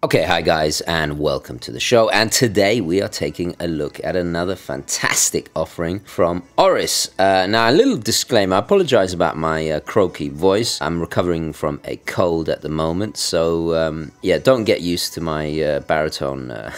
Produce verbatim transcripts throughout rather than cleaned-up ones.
Okay, hi guys, and welcome to the show. And today we are taking a look at another fantastic offering from Oris. Uh, now, a little disclaimer, I apologize about my uh, croaky voice. I'm recovering from a cold at the moment, so um, yeah, don't get used to my uh, baritone uh,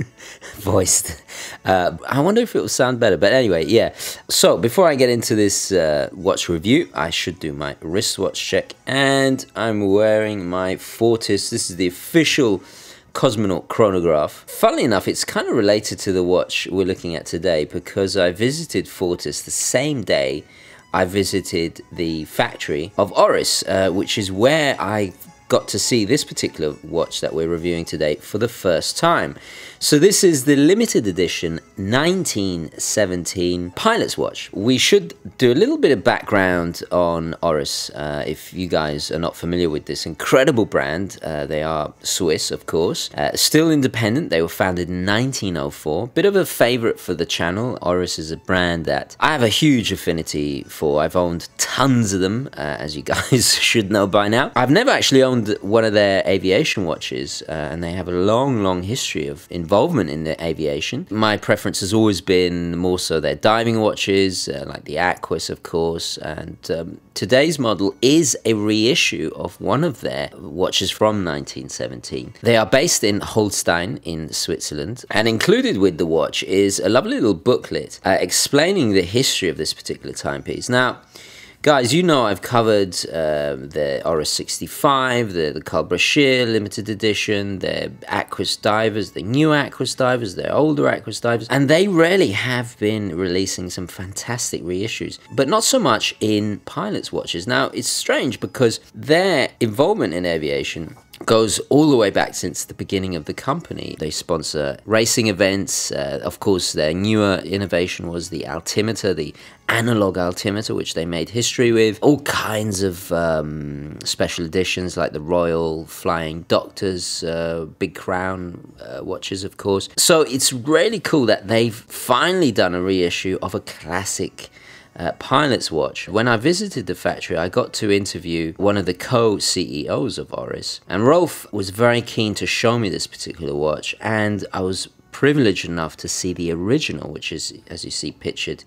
voice. Uh, I wonder if it will sound better, but anyway, yeah. So, before I get into this uh, watch review, I should do my wristwatch check, and I'm wearing my Fortis. This is the official Cosmonaut chronograph. Funnily enough, it's kind of related to the watch we're looking at today because I visited Fortis the same day I visited the factory of Oris, uh, which is where I got to see this particular watch that we're reviewing today for the first time. So this is the limited edition nineteen seventeen pilot's watch. We should do a little bit of background on Oris uh, if you guys are not familiar with this incredible brand. Uh, they are Swiss, of course, uh, still independent. They were founded in nineteen oh four. Bit of a favorite for the channel. Oris is a brand that I have a huge affinity for. I've owned tons of them, uh, as you guys should know by now. I've never actually owned one of their aviation watches, uh, and they have a long, long history of involvement in the aviation. My preference has always been more so their diving watches, uh, like the Aquis, of course, and um, today's model is a reissue of one of their watches from nineteen seventeen. They are based in Holstein in Switzerland, and included with the watch is a lovely little booklet uh, explaining the history of this particular timepiece. Now, guys, you know I've covered uh, the Oris sixty-five, the, the Carl Brashear limited edition, the Aquis divers, the new Aquis divers, the older Aquis divers, and they really have been releasing some fantastic reissues, but not so much in pilots' watches. Now, it's strange because their involvement in aviation goes all the way back since the beginning of the company. They sponsor racing events. Uh, of course, their newer innovation was the altimeter, the analog altimeter, which they made history with. All kinds of um, special editions like the Royal Flying Doctor's uh, Big Crown uh, watches, of course. So it's really cool that they've finally done a reissue of a classic Uh, pilot's watch. When I visited the factory, I got to interview one of the co-C E Os of Oris, and Rolf was very keen to show me this particular watch, and I was privileged enough to see the original, which is, as you see pictured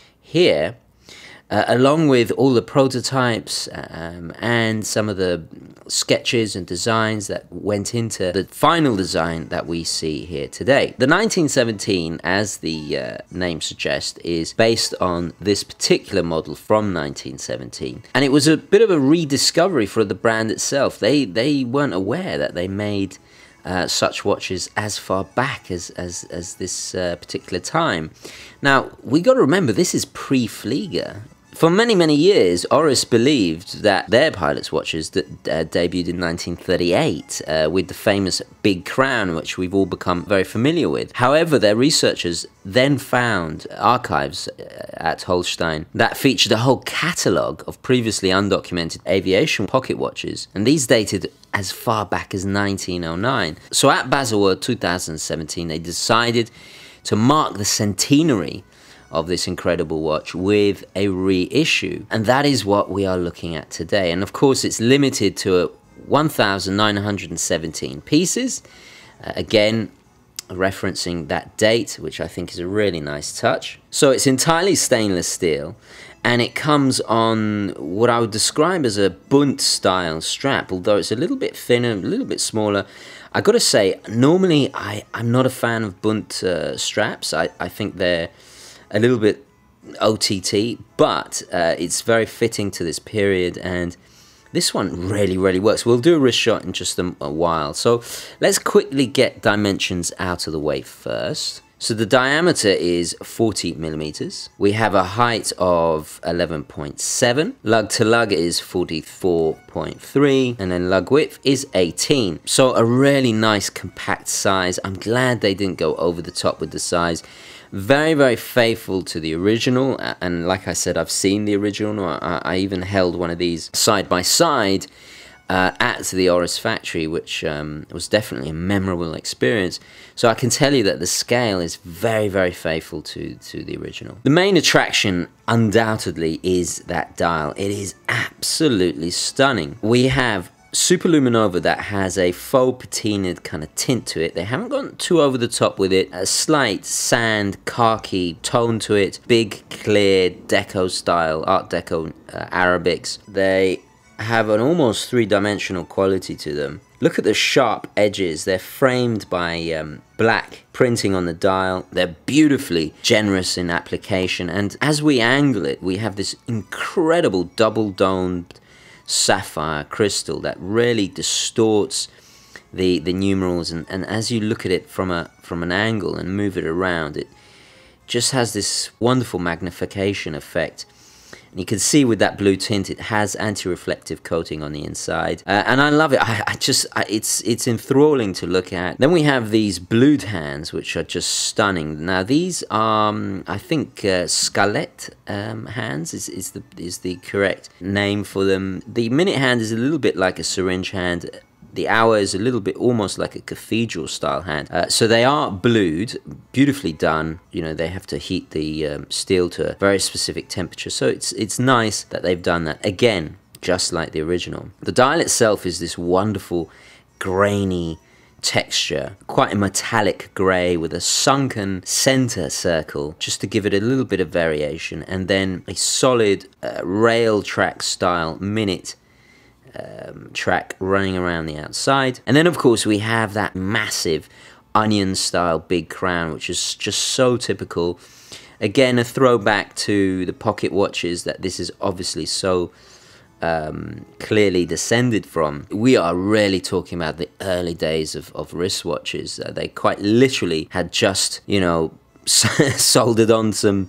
here, uh, along with all the prototypes um, and some of the sketches and designs that went into the final design that we see here today. The nineteen seventeen, as the uh, name suggests, is based on this particular model from nineteen seventeen, and it was a bit of a rediscovery for the brand itself. They they weren't aware that they made Uh, such watches as far back as as, as this uh, particular time. Now, we got to remember, this is pre-Flieger. For many, many years, Oris believed that their pilot's watches that uh, debuted in nineteen thirty-eight uh, with the famous Big Crown, which we've all become very familiar with. However, their researchers then found archives uh, at Holstein that featured a whole catalogue of previously undocumented aviation pocket watches, and these dated as far back as nineteen oh nine. So at Baselworld two thousand seventeen, they decided to mark the centenary of this incredible watch with a reissue, and that is what we are looking at today. And of course, it's limited to one thousand nine hundred seventeen pieces, uh, again referencing that date, which I think is a really nice touch. So it's entirely stainless steel, and it comes on what I would describe as a bunt style strap, although it's a little bit thinner, a little bit smaller. I gotta say, normally I, I'm not a fan of bunt uh, straps. I, I think they're a little bit O T T, but uh, it's very fitting to this period, and this one really, really works. We'll do a wrist shot in just a, a while. So let's quickly get dimensions out of the way first. So the diameter is forty millimeters. We have a height of eleven point seven. Lug to lug is forty-four point three, and then lug width is eighteen. So a really nice compact size. I'm glad they didn't go over the top with the size. Very, very faithful to the original, and like I said, I've seen the original. I, I even held one of these side by side uh, at the Oris factory, which um, was definitely a memorable experience. So I can tell you that the scale is very, very faithful to, to the original. The main attraction, undoubtedly, is that dial. It is absolutely stunning. We have Superluminova that has a faux patinaed kind of tint to it. They haven't gone too over the top with it. A slight sand, khaki tone to it. Big, clear, deco style, art deco uh, Arabics. They have an almost three-dimensional quality to them. Look at the sharp edges. They're framed by um, black printing on the dial. They're beautifully generous in application. And as we angle it, we have this incredible double-domed sapphire crystal that really distorts the the numerals, and, and as you look at it from a from an angle and move it around, it just has this wonderful magnification effect. And you can see with that blue tint, it has anti-reflective coating on the inside, uh, and I love it. I, I just I, it's it's enthralling to look at. Then we have these blued hands, which are just stunning. Now these are, um, I think, uh, Scarlett um, hands is is the is the correct name for them. The minute hand is a little bit like a syringe hand. The hour is a little bit almost like a cathedral style hand. Uh, so they are blued, beautifully done. You know, they have to heat the um, steel to a very specific temperature. So it's it's nice that they've done that. Again, just like the original. The dial itself is this wonderful grainy texture, quite a metallic grey with a sunken center circle just to give it a little bit of variation, and then a solid uh, rail track style minute Um, track running around the outside. And then of course we have that massive onion style Big Crown, which is just so typical. Again, a throwback to the pocket watches that this is obviously so um, clearly descended from. We are really talking about the early days of, of wristwatches. Uh, they quite literally had just, you know, soldered on some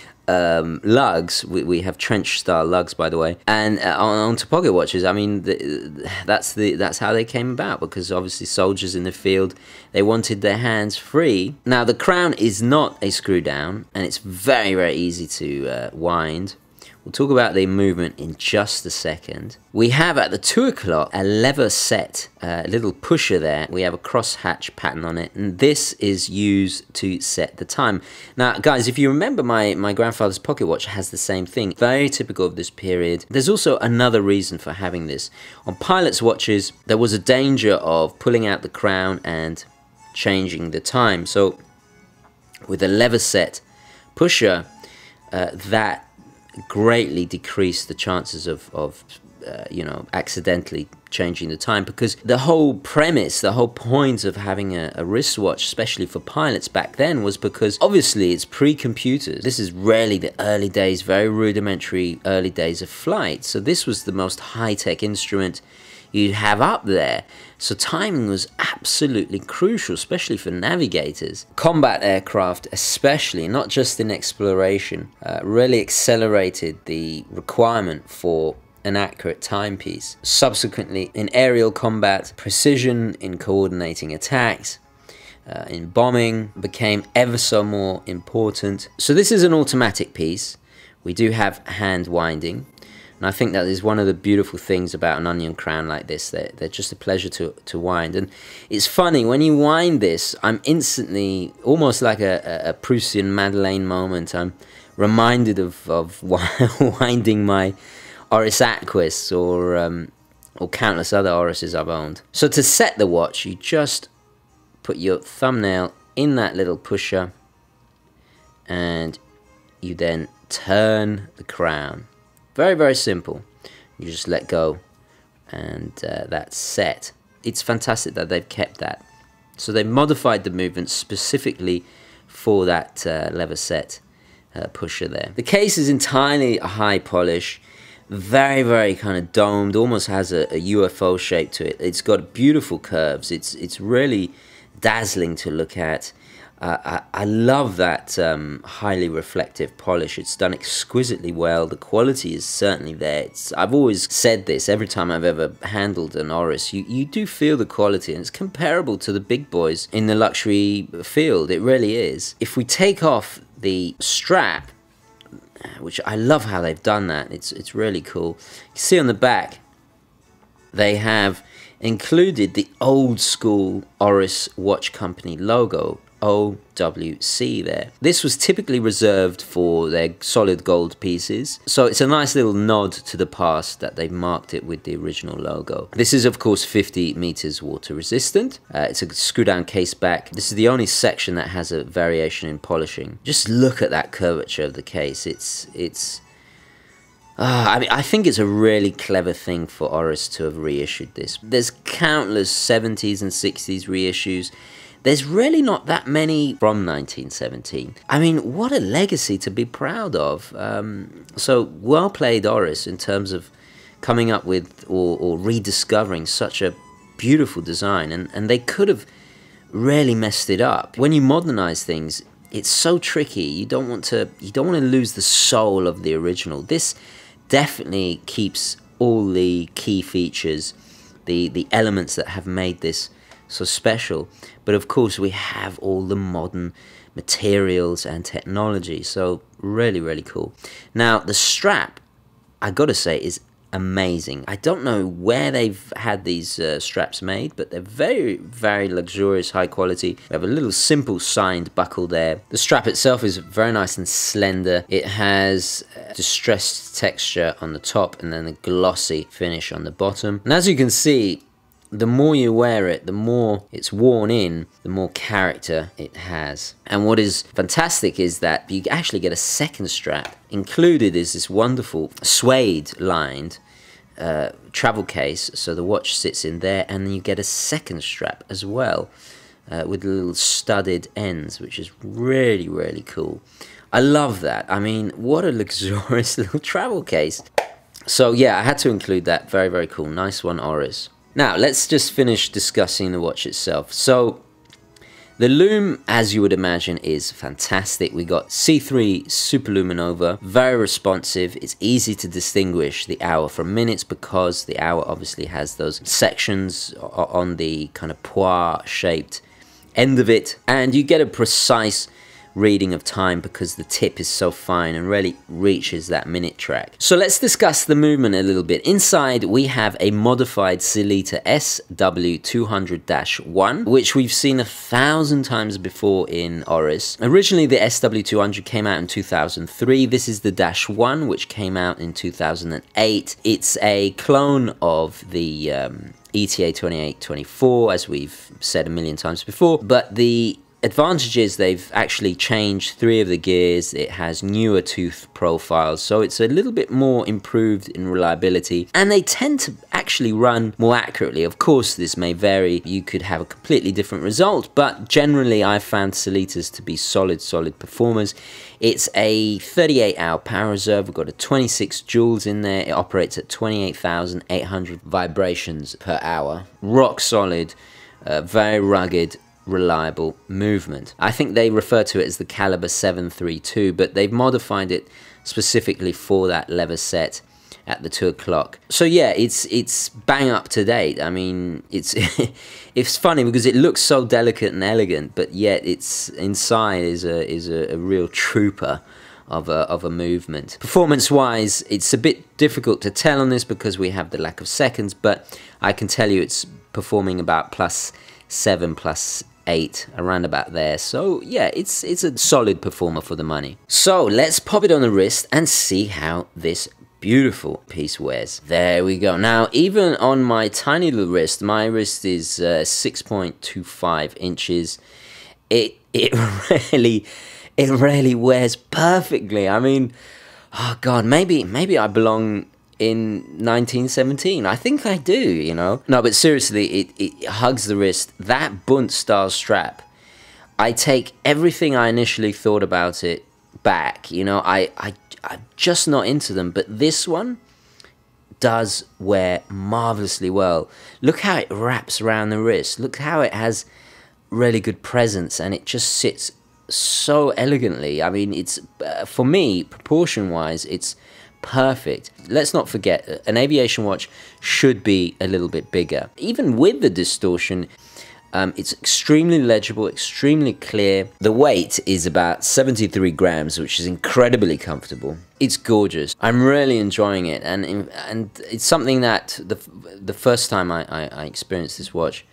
Um, lugs. We, we have trench style lugs, by the way, and uh, on, onto pocket watches. I mean, the, that's the that's how they came about, because obviously soldiers in the field, they wanted their hands free. Now the crown is not a screw down, and it's very very easy to uh, wind. We'll talk about the movement in just a second. We have at the two o'clock a lever set, a uh, little pusher there. We have a crosshatch pattern on it, and this is used to set the time. Now, guys, if you remember, my, my grandfather's pocket watch has the same thing. Very typical of this period. There's also another reason for having this. On pilots' watches, there was a danger of pulling out the crown and changing the time. So, with a lever set pusher, uh, that greatly decrease the chances of, of uh, you know, accidentally changing the time, because the whole premise, the whole point of having a, a wristwatch, especially for pilots back then, was because obviously it's pre-computers. This is really the early days, very rudimentary early days of flight. So this was the most high-tech instrument you'd have up there. So timing was absolutely crucial, especially for navigators. Combat aircraft especially, not just in exploration, uh, really accelerated the requirement for an accurate timepiece. Subsequently, in aerial combat, precision in coordinating attacks, uh, in bombing, became ever so more important. So this is an automatic piece. We do have hand winding. And I think that is one of the beautiful things about an onion crown like this. They're, they're just a pleasure to, to wind. And it's funny, when you wind this, I'm instantly, almost like a, a Prussian Madeleine moment, I'm reminded of, of winding my Oris Aquis or, um, or countless other Orises I've owned. So to set the watch, you just put your thumbnail in that little pusher, and you then turn the crown. Very, very simple. You just let go, and uh, that's set. It's fantastic that they've kept that. So they've modified the movement specifically for that uh, lever set uh, pusher there. The case is entirely a high polish, very, very kind of domed, almost has a, a U F O shape to it. It's got beautiful curves. It's, it's really dazzling to look at. Uh, I, I love that um, highly reflective polish. It's done exquisitely well. The quality is certainly there. It's, I've always said this every time I've ever handled an Oris. You, you do feel the quality, and it's comparable to the big boys in the luxury field. It really is. If we take off the strap, which I love how they've done that. It's, it's really cool. You see on the back, they have included the old school Oris Watch Company logo. O W C there. This was typically reserved for their solid gold pieces, so it's a nice little nod to the past that they've marked it with the original logo. This is of course fifty meters water resistant. Uh, it's a screw down case back. This is the only section that has a variation in polishing. Just look at that curvature of the case. It's it's Uh, I mean, I think it's a really clever thing for Oris to have reissued this. There's countless seventies and sixties reissues. There's really not that many from nineteen seventeen. I mean, what a legacy to be proud of. Um, so well played, Oris, in terms of coming up with or, or rediscovering such a beautiful design. And, and they could have really messed it up. When you modernize things, it's so tricky. You don't want to, you don't want to lose the soul of the original. This definitely keeps all the key features, the, the elements that have made this so special. But of course, we have all the modern materials and technology. So really, really cool. Now, the strap, I gotta say, is amazing. I don't know where they've had these uh, straps made, but they're very, very luxurious, high quality. We have a little simple signed buckle there. The strap itself is very nice and slender. It has distressed texture on the top and then a glossy finish on the bottom. And as you can see, the more you wear it, the more it's worn in, the more character it has. And what is fantastic is that you actually get a second strap. Included is this wonderful suede lined uh, travel case, so the watch sits in there, and then you get a second strap as well uh, with little studded ends, which is really, really cool. I love that. I mean, what a luxurious little travel case. So yeah, I had to include that. Very, very cool. Nice one, Oris. Now, let's just finish discussing the watch itself. So, the lume, as you would imagine, is fantastic. We got C three Superluminova, very responsive. It's easy to distinguish the hour from minutes because the hour obviously has those sections on the kind of poire-shaped end of it. And you get a precise reading of time because the tip is so fine and really reaches that minute track. So let's discuss the movement a little bit. Inside we have a modified Sellita S W two hundred dash one, which we've seen a thousand times before in Oris. Originally the S W two hundred came out in two thousand three. This is the Dash one, which came out in two thousand eight. It's a clone of the um, E T A twenty-eight twenty-four, as we've said a million times before, but the advantage is they've actually changed three of the gears. It has newer tooth profiles, so it's a little bit more improved in reliability, and they tend to actually run more accurately. Of course, this may vary. You could have a completely different result, but generally I've found Sellitas to be solid, solid performers. It's a thirty-eight hour power reserve. We've got a twenty-six joules in there. It operates at twenty-eight thousand eight hundred vibrations per hour. Rock solid, uh, very rugged, reliable movement. I think they refer to it as the Caliber seven thirty-two, but they've modified it specifically for that lever set at the two o'clock. So yeah, it's it's bang up to date. I mean, it's it's funny because it looks so delicate and elegant, but yet it's inside is a is a, a real trooper of a of a movement. Performance wise, it's a bit difficult to tell on this because we have the lack of seconds, but I can tell you it's performing about plus seven, plus eight, around about there. So yeah, it's it's a solid performer for the money. So let's pop it on the wrist and see how this beautiful piece wears. There we go. Now, even on my tiny little wrist, my wrist is uh, six point two five inches. It it really it really wears perfectly. I mean, oh god, maybe maybe I belong in nineteen seventeen. I think I do, you know. No, but seriously, it, it hugs the wrist. That Bunt style strap, I take everything I initially thought about it back. You know, I, I, I'm just not into them, but this one does wear marvelously well. Look how it wraps around the wrist. Look how it has really good presence, and it just sits so elegantly. I mean, it's, uh, for me, proportion-wise, it's perfect. Let's not forget, an aviation watch should be a little bit bigger. Even with the distortion, um, it's extremely legible, extremely clear. The weight is about seventy-three grams, which is incredibly comfortable. It's gorgeous. I'm really enjoying it, and and it's something that the the first time I, I, I experienced this watch,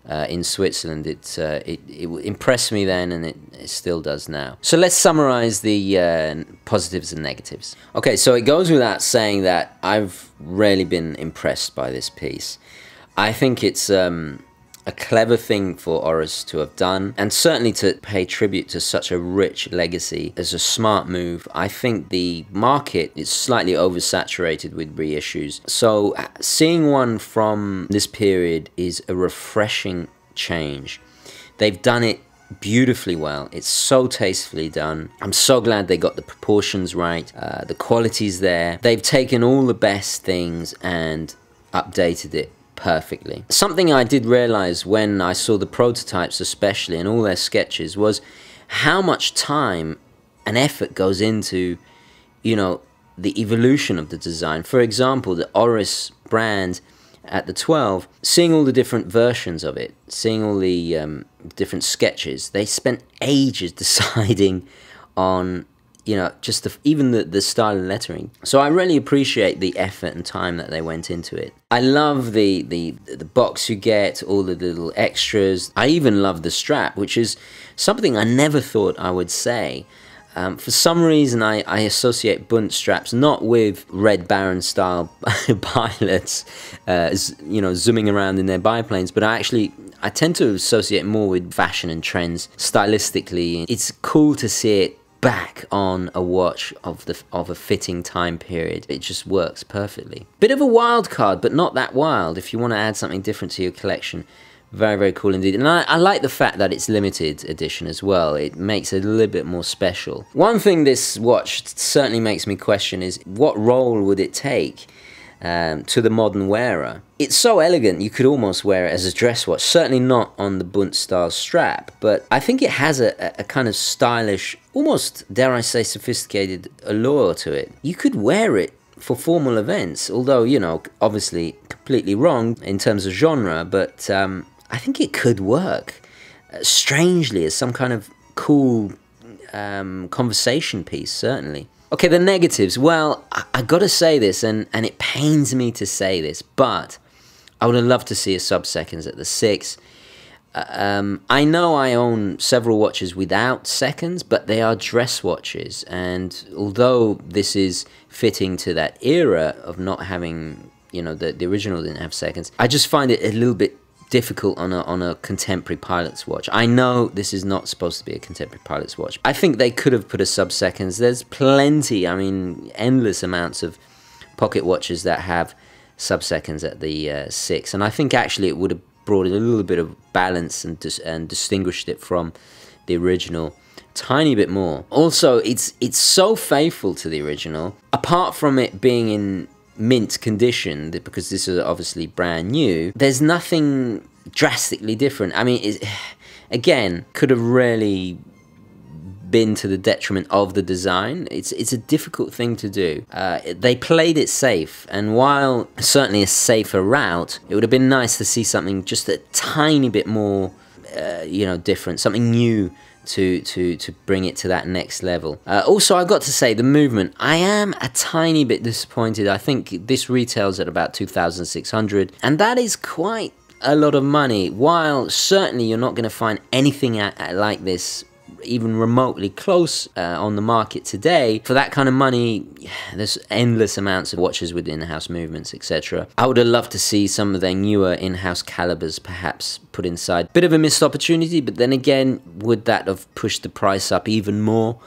uh, in Switzerland. It, uh, it, it impressed me then, and it, it still does now. So let's summarize the uh, positives and negatives. Okay, so it goes without saying that I've really been impressed by this piece. I think it's um, a clever thing for Oris to have done, and certainly to pay tribute to such a rich legacy is a smart move. I think the market is slightly oversaturated with reissues, so seeing one from this period is a refreshing change. They've done it beautifully well. It's so tastefully done. I'm so glad they got the proportions right. Uh, the quality's there. They've taken all the best things and updated it perfectly. Something I did realize when I saw the prototypes especially and all their sketches was how much time and effort goes into, you know, the evolution of the design. For example, the Oris brand at the twelve, seeing all the different versions of it, seeing all the um, different sketches, they spent ages deciding on, you know, just the, even the, the style and lettering. So I really appreciate the effort and time that they went into it. I love the, the, the box you get, all the little extras. I even love the strap, which is something I never thought I would say. Um, for some reason, I, I associate Bund straps not with Red Baron style pilots, uh, you know, zooming around in their biplanes, but I actually, I tend to associate more with fashion and trends stylistically. It's cool to see it back on a watch of the of a fitting time period. It just works perfectly. Bit of a wild card, but not that wild. If you want to add something different to your collection, very, very cool indeed. And I, I like the fact that it's limited edition as well. It makes it a little bit more special. One thing this watch certainly makes me question is what role would it take um, to the modern wearer? It's so elegant you could almost wear it as a dress watch. Certainly not on the Bund style strap, but I think it has a, a kind of stylish, almost dare I say sophisticated allure to it. You could wear it for formal events, although, you know, obviously completely wrong in terms of genre, but um, I think it could work uh, strangely as some kind of cool um, conversation piece, certainly. Okay, the negatives. Well, I, I gotta say this, and, and it pains me to say this, but I would have loved to see a sub-seconds at the six. Uh, um, I know I own several watches without seconds, but they are dress watches, and although this is fitting to that era of not having, you know, the, the original didn't have seconds, I just find it a little bit difficult on a, on a contemporary pilot's watch. I know this is not supposed to be a contemporary pilot's watch. I think they could have put a sub-seconds. There's plenty, I mean, endless amounts of pocket watches that have sub-seconds at the uh, six, and I think actually it would have brought a little bit of balance and, dis and distinguished it from the original tiny bit more. Also, it's it's so faithful to the original, apart from it being in mint condition, because this is obviously brand new. There's nothing drastically different. I mean, it, again, could have really been to the detriment of the design. It's it's a difficult thing to do. Uh, they played it safe, and while certainly a safer route, it would have been nice to see something just a tiny bit more, uh, you know, different, something new to to to bring it to that next level. Uh, also, I've got to say, the movement, I am a tiny bit disappointed. I think this retails at about two thousand six hundred, and that is quite a lot of money. While certainly you're not going to find anything at, at like this even remotely close uh, on the market today, for that kind of money, there's endless amounts of watches with in-house movements, et cetera. I would have loved to see some of their newer in-house calibers perhaps put inside. Bit of a missed opportunity, but then again, would that have pushed the price up even more?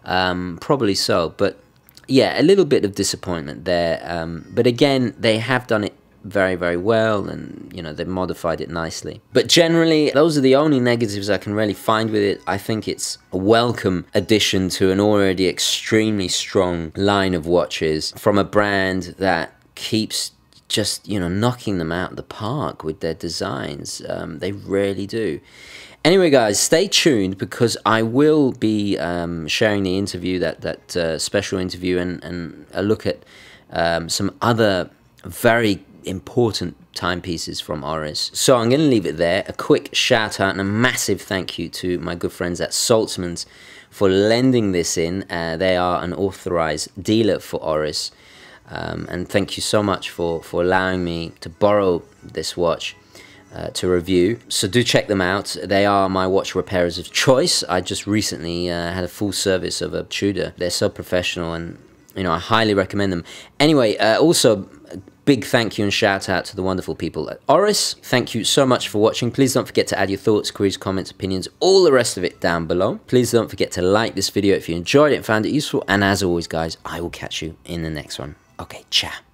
Um, probably so, but yeah, a little bit of disappointment there. Um, but again, they have done it very, very well, and you know, they've modified it nicely. But generally, those are the only negatives I can really find with it. I think it's a welcome addition to an already extremely strong line of watches from a brand that keeps just, you know, knocking them out of the park with their designs. Um, they really do. Anyway, guys, stay tuned, because I will be um, sharing the interview, that that uh, special interview, and, and a look at um, some other very important timepieces from Oris. So I'm going to leave it there. A quick shout out and a massive thank you to my good friends at Saltzman's for lending this in. Uh, they are an authorized dealer for Oris, um, and thank you so much for for allowing me to borrow this watch uh, to review. So do check them out. They are my watch repairers of choice. I just recently uh, had a full service of a Tudor. They're so professional, and you know, I highly recommend them. Anyway, uh, also, big thank you and shout out to the wonderful people at Oris. Thank you so much for watching. Please don't forget to add your thoughts, queries, comments, opinions, all the rest of it down below. Please don't forget to like this video if you enjoyed it and found it useful. And as always, guys, I will catch you in the next one. Okay, ciao.